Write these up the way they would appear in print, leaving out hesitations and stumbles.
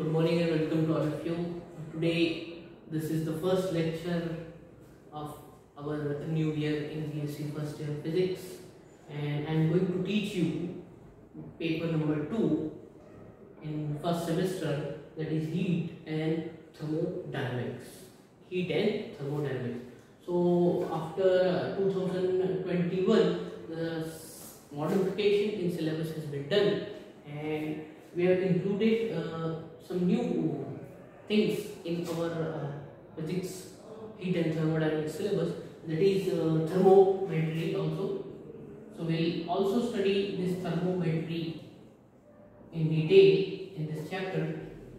Good morning and welcome to all of you. Today, this is the first lecture of our new year in BSc first year physics, and I am going to teach you paper number 2 in first semester, that is heat and thermodynamics. Heat and thermodynamics. So after 2021, the modification in syllabus has been done, and we have included some new things in our physics heat and thermodynamics syllabus, that is thermometry also. So we will also study this thermometry in detail in this chapter.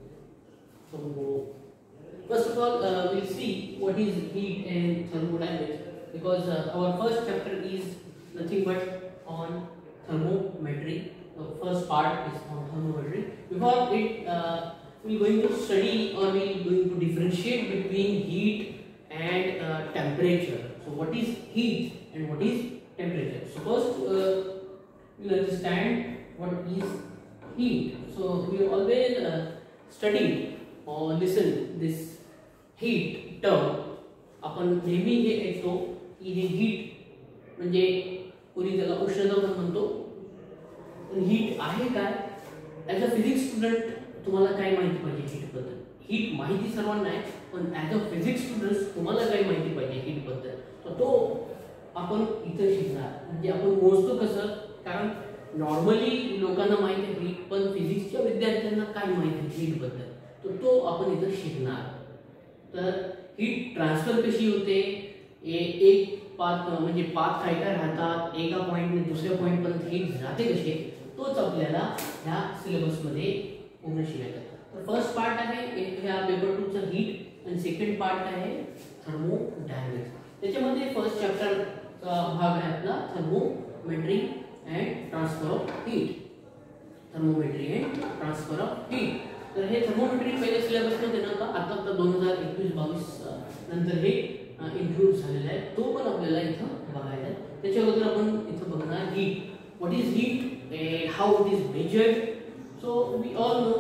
So first of all, we will see what is heat and thermodynamics, because our first chapter is nothing but on thermometry. The first part is on thermometry. Before it, we are going to study, or we are going to differentiate between heat and temperature. So what is heat and what is temperature? So first we will understand what is heat. So we always study or listen this heat term. आपण नेहमी हे ऐकतो की हे heat म्हणजे कोणी त्याला उष्णता पण म्हणतो. पण हीट आहे काय? ॲज अ फिजिक्स स्टुडंट तुम्हाला काय माहिती पाहिजे हीट बद्दल? हीट माहिती सर्वांना आहे, पण ॲज अ फिजिक्स स्टुडंट्स तुम्हाला काय माहिती पाहिजे हीट बद्दल? तर तो आपण इथं शिकणार. म्हणजे आपण मोजतो कसं? कारण नॉर्मली लोकांना माहिती आहे हीट, पण फिजिक्सच्या विद्यार्थ्यांना काय माहिती आहे हीट बद्दल? तर तो आपण इथं शिकणार. तर हीट ट्रान्सफर कशी होते, एक पाथ म्हणजे पाथ काय काय राहतात, एका पॉईंटने दुसऱ्या पॉईंट पर्यंत हीट जाते कशी, तोच आपल्याला ह्या सिलेबस मध्ये पूर्ण शिकायचा. तर फर्स्ट पार्ट आहे ह्या पेपर 2 चा हीट, आणि सेकंड पार्ट आहे थर्मोडायनामिक्स. त्याच्यामध्ये फर्स्ट चॅप्टर चा भाग आहे आपला thermometry and transfer of heat. Thermometry and transfer of heat. तर हे थर्मोमेट्री पहिल्या सिलेबस मध्ये नव्हता, आता 2021-22 नंतर हे इन्क्लूड झालेला आहे. तो पण आपल्याला इथं बघायला आहे. त्याच्या अगोदर आपण इथं बघणार heat. What is heat and how it is measured. So we all know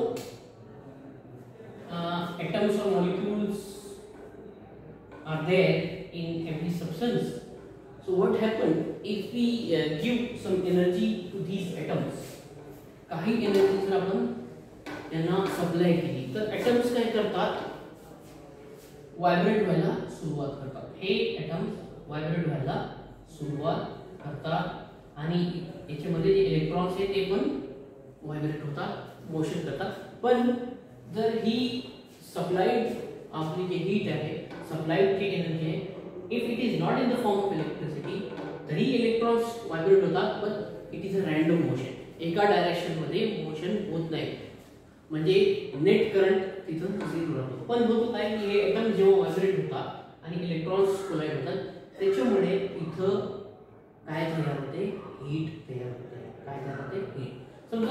atoms or molecules are there in every substance. So what happens if we give some energy to these atoms? काही energy जर आपण त्यांना supply केली तर atoms काय करतात? Vibrate व्हायला सुरुवात करतात. हे atoms व्हायब्रेट व्हायला सुरुवात करतात, आणि याच्यामध्ये जे इलेक्ट्रॉन्स आहेत ते पण व्हायब्रेट होतात, मोशन करतात. पण जर ही सप्लाइड आपली जे हीट आहे, सप्लाइड जी एनर्जी आहे, if it is not in the form of electricity, तरी इलेक्ट्रॉन्स व्हायब्रेट होतात, पण it is a random motion. एका डायरेक्शन मध्ये मोशन होत नाही, म्हणजे नेट करंट तिथं झिरो राहतो. पण होत काय की हे एटम जेव्हा व्हायब्रेट होतात आणि इलेक्ट्रॉन्स कोलाइड होतात, त्याच्यामुळे इथं काय तयार होते? हीट तयार होते. काय तयार होते? हीट. समजा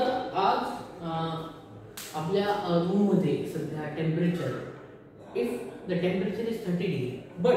आज आपल्या रूम मध्ये सध्या temperature, if the temperature is 30 degree,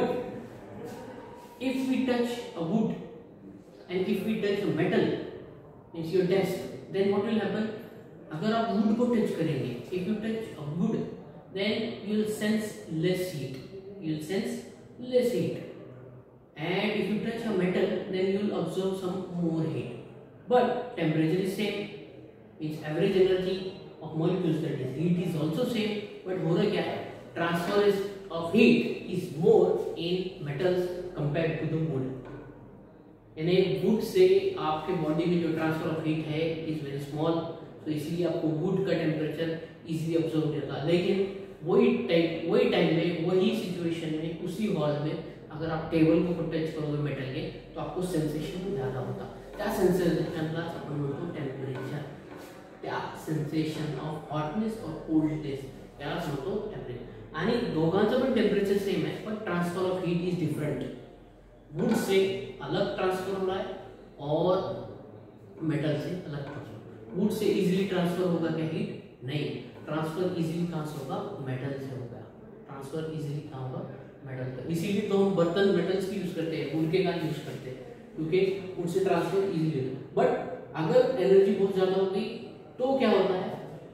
but if we touch a wood and if we touch a metal means your desk, then what will happen? अगर आप वुड को टच करेंगे, if you touch a wood, then you will sense less heat. You will sense less heat. And if you touch a metal, then you will absorb some more heat. But temperature is same, means average energy of molecules, that is heat, is also same. But हो रहा क्या है? Transfer of heat is more in metals compared to the wood. यानी wood से आपके body में जो transfer of heat है is very small, तो इसलिए आपको wood का टेम्परेचर इजीली अब्सॉर्ब होता है. लेकिन वही टाइम में, वही सिचुएशन में, उसी हॉल में अगर आप टेबल को टच करोगे मेटल के, तो आपको सेन्सेशन ज़्यादा होता. त्या सेन्सेशनला आपण म्हणतो टेम्परेचर. त्या सेन्सेशन ऑफ हॉटनेस और कोल्डनेस त्याला म्हणतो टेम्परेचर. आणि दोघांचं पण टेम्परेचर सेम है, पर transfer of heat is different. Wood से अलग ट्रांसफर हो रहा है और मेटल से अलग ट्रांसफर. वुड से इजीली ट्रांसफर होगा क्या हीट? नहीं. ट्रांसफर इजीली ट्रांसफर होगा मेटल से होगा. ट्रांसफर इजीली कहाँ होगा? मेटल का. इसीलिए तो हम बर्तन मेटल्स की यूज करते हैं, वुड के का यूज करते हैं, क्योंकि उनसे ट्रांसफर इजीली होता है. बट अगर एनर्जी बहुत ज्यादा हो गई तो क्या होता है?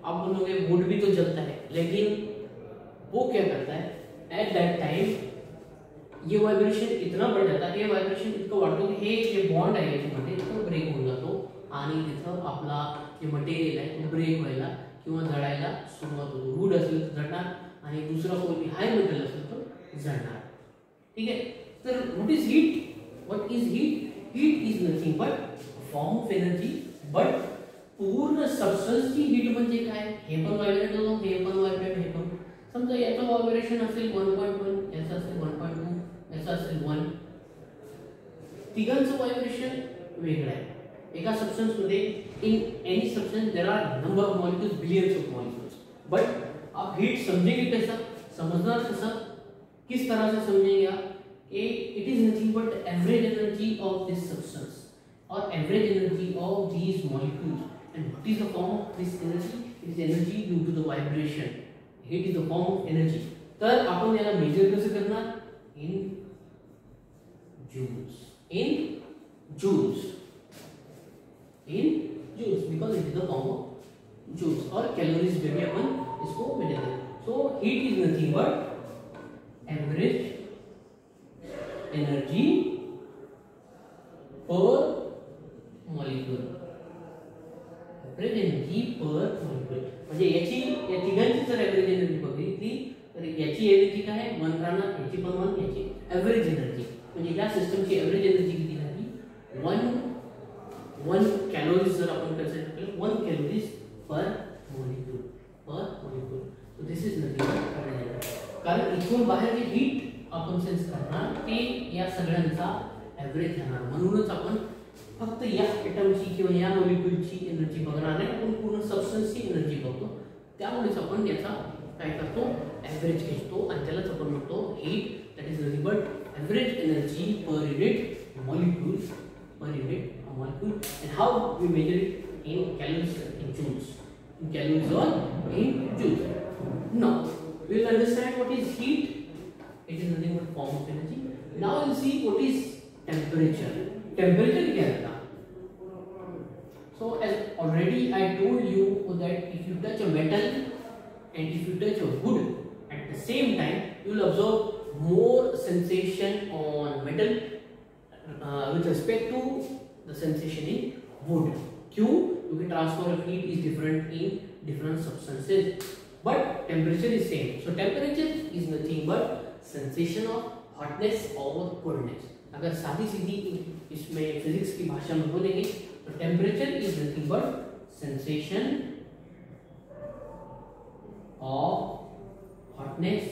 आप बोलोगे वुड भी तो जलता है, लेकिन वो क्या करता है एट दैट टाइम ये वायब्रेशन इतना बढ़ जाता है, हे वायब्रेशन इतकं वाढतो की हे जे बॉन्ड आहे याच्यामध्ये तो ब्रेक होऊन जातो आणि तिथं आपला जे मटेरियल आहे तो ब्रेक व्हायला किंवा जळायला सुरुवात होतो. वुड असेल तर जळणार आणि दुसरा कोणती हाय मेटल असेल तर जळणार. ठीक आहे. तर what is heat? What is heat? Heat is nothing but form of energy. But पूर्ण सबस्टन्सची हीट म्हणजे काय? हे पण व्हायब्रेट होतो, हे पण व्हायब्रेट, हे पण. समजा याचं व्हायब्रेशन असेल 1.1, याचं असेल 1.2, याचं असेल 1. तिघांचं व्हायब्रेशन वेगळं आहे. एका सबस्टन्स मध्ये in any substance there are number of molecules, billions of molecules. But आप हीट समझेंगे कैसा? समझना कैसा? किस तरह से समझेंगे आप? It is nothing but average energy of this substance और average energy of these molecules. And what is the form of this energy? It is energy due to the vibration. Heat is the form of energy. तर आपण याला measure कसं करणार? इन joules. In joules. In joules because it is the form of joules. और calories में भी अपन इसको major करें. So heat is nothing but average energy per molecule. Average energy per molecule. म्हणजे याची या तिघांची जर एवरेज एनर्जी बघितली तर याची एनर्जी काय आहे? 1 राहणार, याची पण 1, याची एवरेज एनर्जी. म्हणजे या सिस्टमची एवरेज एनर्जी किती झाली? 1 कॅलोरीज जर आपण कन्सिडर केलं 1 कॅलोरीज पर molecule. So this is nothing but average energy. कारण इथून बाहेर जे हीट आपण सेन्स करणार ते या सगळ्यांचा एवरेज घेणार. म्हणूनच आपण फक्त या एटमची किंवा या मॉलिक्यूलची एनर्जी बघणार नाही, आपण पूर्ण सबस्टन्सची एनर्जी बघतो. त्यामुळेच आपण याचा काय करतो? एवरेज घेतो आणि त्यालाच आपण म्हणतो heat. That is nothing but average energy per unit molecule. And how we measure it? In calories, in joules. In calories or in joules. Now we will understand what is heat. It is nothing but form of energy. Now we'll see what is temperature. Temperature क्या है? So as already I told you that if you touch a metal and if you touch a wood at the same time, you will observe more sensation on metal with respect to the sensation in wood. क्यों? क्योंकि transfer of heat is different in different substances, but temperature is same. So temperature is nothing but sensation of hotness or coldness. अगर सादी सीधी इसमें physics की भाषा में बोलेंगे तो temperature is nothing but sensation of hotness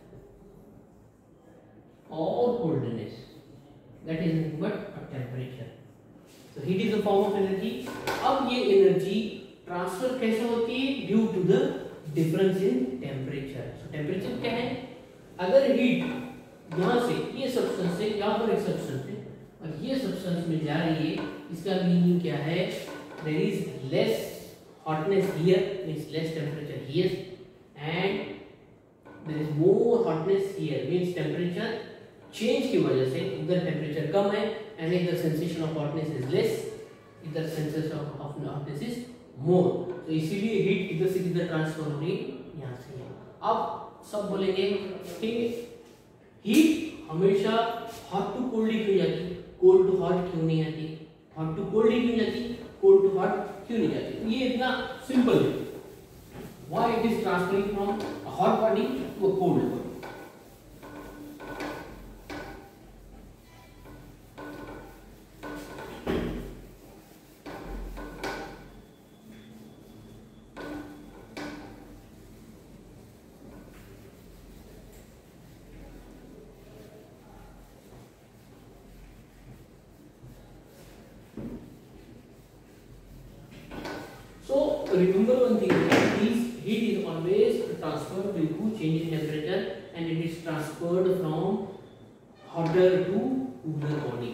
और coldness. That is nothing but temperature. So heat is a form of energy. अब ये एनर्जी ट्रांसफर कैसे होती है? Due to the difference in temperature. So temperature क्या है? अगर हीट यहाँ से ये सब्सटेंस से यहाँ पर एक सब्सटेंस है और ये सब्सटेंस में जा रही है, इसका मीनिंग क्या है? There is less hotness here, means less temperature here, and there is more hotness here, means temperature change की वजह से इधर टेम्परेचर कम है and इधर sensation of hotness is less, इधर sensation of hotness is more. तो इसीलिए हीट इधर से किधर ट्रांसफर हो रही है? यहाँ से यहाँ. अब सब बोलेंगे कि हीट हमेशा हॉट टू कोल्ड ही क्यों जाती? कोल्ड टू हॉट क्यों नहीं आती? हॉट टू कोल्ड ही क्यों जाती? कोल्ड टू हॉट क्यों नहीं जाती? ये इतना सिंपल है. Why it is transferring from a hot body to a cold body? Remember one thing, heat is always transferred due to change in temperature, and it is transferred from hotter to cooler body,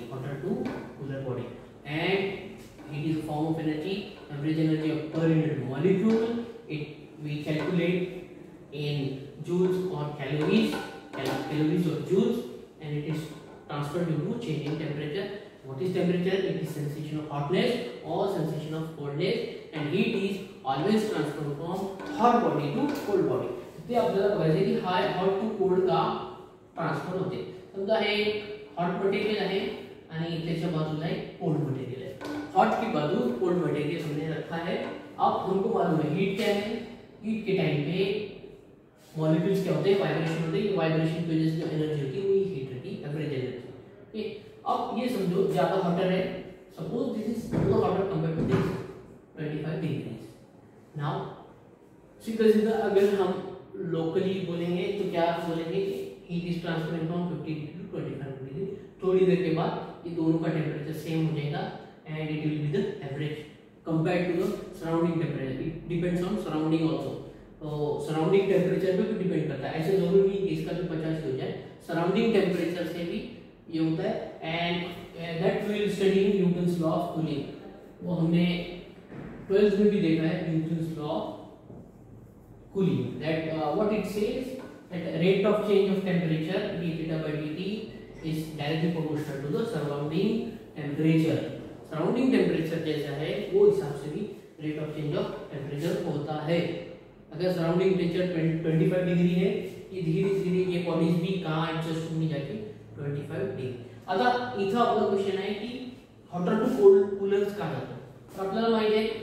and heat is a form of energy, average energy of per unit molecule. We calculate in joules or calories or joules, and it is transferred due to change in temperature. What is temperature? It is sensation of hotness or sensation of coldness, and heat is always transfer from hot body to cold body. ते आपल्याला बघायचे की hot to cold का transfer होते. समजा हे hot material आहे आणि त्याच्या बाजूला एक कोल्ड मटेरियल है. हॉट की बाजू कोल्ड मटेरियल हमने रखा है. अब हमको मालूम है हीट क्या है. हीट के टाइम पे मॉलिक्यूल्स क्या होते हैं, वाइब्रेशन होते हैं. वाइब्रेशन की वजह से जो एनर्जी होती है वही हीट होती है, एवरेज एनर्जी. ठीक. अब ये समझो ज्यादा हॉटर है. Suppose this is more hotter compare to this 25 degrees. Now सीधा सीधा अगर हम लोकली बोलेंगे तो क्या बोलेंगे कि heat is transferring from 50 degree to 25 degree. थोड़ी देर के बाद ये दोनों का टेम्परेचर सेम हो जाएगा and it will be the average compare to the surrounding temperature. It depends on surrounding also. तो सराउंडिंग टेम्परेचर पे भी डिपेंड करता है. ऐसे जरूरी नहीं कि इसका भी 50 हो जाए. सराउंडिंग टेम्परेचर से भी ये होता है and that we will study in Newton's law of cooling. वो हमने 12th में भी देखा है, Newton's law of cooling. That what it says that rate of change of temperature d theta by dt is directly proportional to the surrounding temperature. Surrounding temperature जैसा है वो हिसाब से भी rate of change of temperature होता है. अगर surrounding temperature 25 degree है, ये धीरे धीरे ये बॉडीज भी कहाँ एडजस्ट होने जाके 25 डिग्री. आता इथं आपला क्वेश्चन आहे की हॉटर टू कोल्ड कूलर्स का जातो. तर आपल्याला माहिती आहे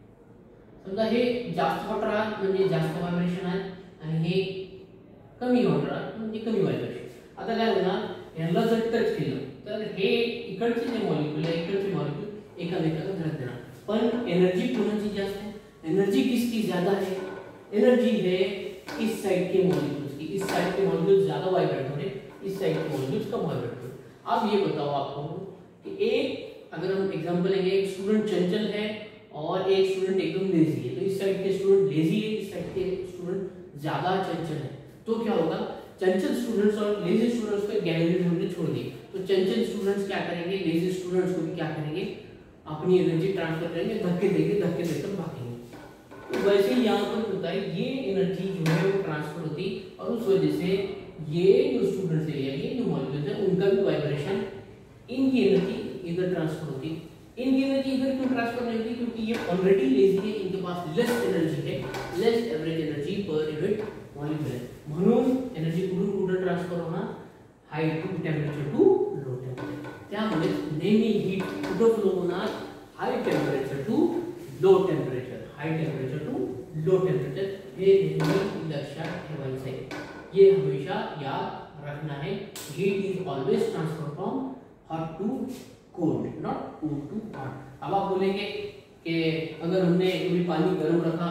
समजा हे जास्त हॉटर आहे म्हणजे जास्त व्हायब्रेशन आहे आणि हे कमी होणार म्हणजे कमी व्हायब्रेशन. आता काय होणार यांना जर टच केलं तर हे इकडचे जे मॉलिक्यूल आहे इकडचे मॉलिक्यूल एकामेकाला धडक देणार. पण एनर्जी कोणाची जास्त है, एनर्जी किसकी ज्यादा है. एनर्जी है इस साइड के मॉलिक्यूल्स की. इस साइड के मॉलिक्यूल्स ज्यादा वाइब्रेट हो रहे, इस साइड के मॉलिक्यूल्स कम वाइब्रेट हो रहे. अब ये बताओ आपको कि एक अगर हम एग्जांपल लेंगे, एक स्टूडेंट चंचल है और एक स्टूडेंट एकदम लेजी है. तो इस साइड के स्टूडेंट लेजी है, इस साइड के स्टूडेंट ज्यादा चंचल है. तो क्या होगा, चंचल स्टूडेंट्स और लेजी स्टूडेंट्स को गैलरी में हमने छोड़ दी. तो चंचल स्टूडेंट्स क्या करेंगे, लेजी स्टूडेंट्स को भी क्या करेंगे, अपनी एनर्जी ट्रांसफर करेंगे, धक्के देंगे, धक्के देकर भागेंगे. तो वैसे ही यहाँ पर होता है, ये एनर्जी जो है वो ट्रांसफर होती और उस वजह से ये जो स्टूडेंट्स है ये जो मॉलिक्यूल्स है उनका भी वाइब्रेशन, इनकी एनर्जी इधर ट्रांसफर होती. इनकी एनर्जी इधर क्यों ट्रांसफर नहीं होती, क्योंकि ये ऑलरेडी लेजी है, इनके पास लेस एनर्जी है, less average energy per unit molecule है. म्हणून एनर्जी कुठून कुठे ट्रान्सफर होणार, high to temperature to low temperature. त्यामुळे नेहमी हीट कुठे फ्लो होणार, high temperature to low temperature, high temperature to low temperature. हे नेहमी लक्षात ठेवायचं आहे, ये हमेशा याद रखना है. Heat is always transfer from hot to cold, not cold to hot. अब आप बोलेंगे कि अगर हमने कभी पानी गर्म रखा,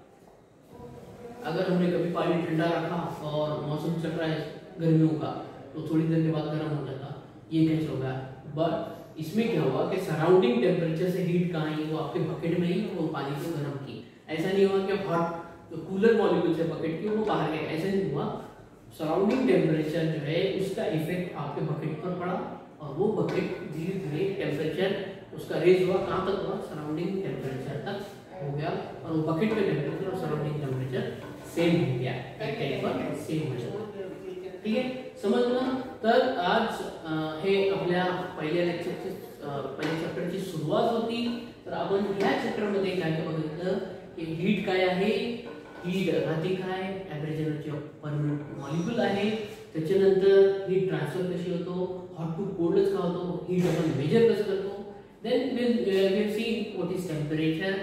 अगर हमने कभी पानी ठंडा रखा और मौसम चल रहा है गर्मियों का, तो थोड़ी देर के बाद गर्म हो जाता, ये कैसे होगा. बट इसमें क्या हुआ कि सराउंडिंग टेम्परेचर से हीट कहाँ आई, वो आपके बकेट में ही वो पानी को गर्म की. ऐसा नहीं हुआ कि हॉट जो कूलर मॉलिक्यूल से बकेट की वो बाहर गए, ऐसा नहीं हुआ. सराउंडिंग टेम्परेचर जो है उसका इफेक्ट आपके बकेट पर पड़ा और वो बकेट धीरे धीरे टेम्परेचर उसका रेज हुआ, कहाँ तक हुआ, सराउंडिंग टेम्परेचर तक हो गया. और वो बकेट का टेम्परेचर और सराउंडिंग टेम्परेचर सेम हो गया, एक टाइम पर सेम हो जाता. ठीक आहे, समजलं. तर आज हे आपल्या पहिल्या लेक्चरची पहिल्या चॅप्टरची सुरुवात होती. तर आपण या चॅप्टरमध्ये काय काय बघितलं की हीट काय आहे, हीट राहते काय, average energy of per molecule आहे. त्याच्यानंतर हीट ट्रान्सफर कशी होतो, हॉट टू कोल्डच का होतो, हीट आपण मेजर कसं करतो. Then we have seen what is temperature,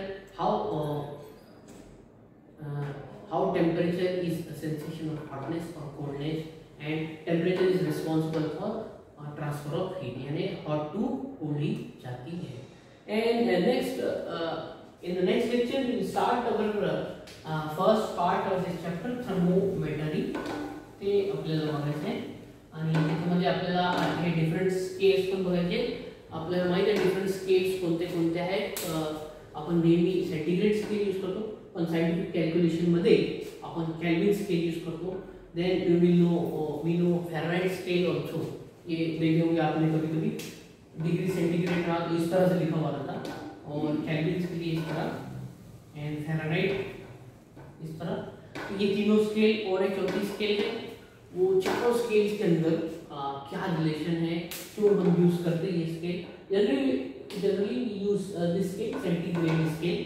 how temperature is a sensation of hotness or coldness and temperature is responsible for transfer of heat, यानी hot to cold ही जाती है. And next in the next lecture we will start our first part of this chapter, thermometry. ते आपल्याला बघायचं आहे आणि त्यामध्ये आपल्याला हे डिफरंट स्केल्स पण बघायचे. आपल्याला माहिती आहे डिफरंट स्केल्स कोणते कोणते आहेत. आपण नेहमी सेंटीग्रेड स्केल यूज करतो, पण सायंटिफिक कॅल्क्युलेशन मध्ये आपण केल्विन स्केल यूज करतो. Then we know Fahrenheit scale also. ये देखे होंगे आपने कभी कभी, डिग्री सेंटीग्रेड रहा तो इस तरह से लिखा हुआ रहता और केल्विन के लिए इस तरह एंड फैरानाइट इस तरह. तो ये तीनों स्केल और एक चौथी स्केल है. वो चारों स्केल्स के अंदर क्या रिलेशन है, क्यों हम यूज करते हैं ये scale. Generally use this scale centigrade scale.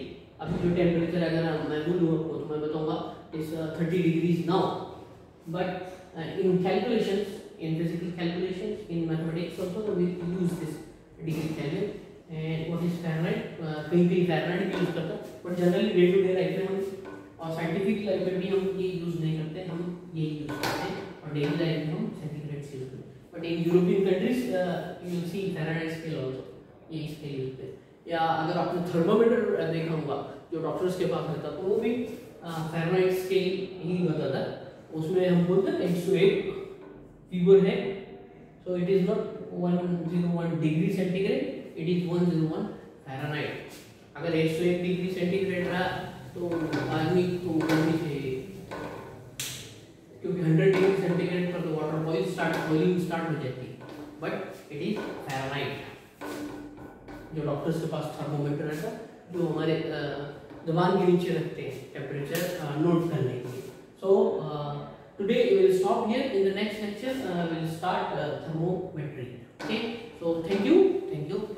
अभी जो टेम्परेचर अगर मैं बोलूँ आपको तो मैं बताऊँगा इस 30 degrees now, but in calculations, in physical calculations, in mathematics also we use this degree Kelvin. And what is Fahrenheit? कहीं कहीं Fahrenheit भी यूज करता है, but generally day to day life में हम और साइंटिफिक लाइफ में भी हम ये यूज नहीं करते, हम ये यूज करते हैं और डेली लाइफ में हम सेंटीग्रेड से यूज करते हैं. But in European countries you will see Fahrenheit scale also, ये स्केल यूज करते हैं. या अगर आपने थर्मोमीटर देखा होगा जो डॉक्टर्स के पास रहता तो वो भी Fahrenheit स्केल ही बताता है. उसमें हम बोलते हैं 101 फीवर है, so it is not 101 degree centigrade, it is 101 Fahrenheit. अगर 101 डिग्री सेंटीग्रेड रहा तो आदमी को गर्मी से, क्योंकि 100 डिग्री सेंटीग्रेड पर तो वाटर बॉइलिंग स्टार्ट हो जाती है, बट इट इज फ़ारेनहाइट. जो डॉक्टर्स के पास थर्मोमीटर रहता जो हमारे जबान के नीचे रखते हैं टेम्परेचर नोट करने के लिए. सो today we will stop here. In the next lecture we will start thermometry. Okay, so thank you.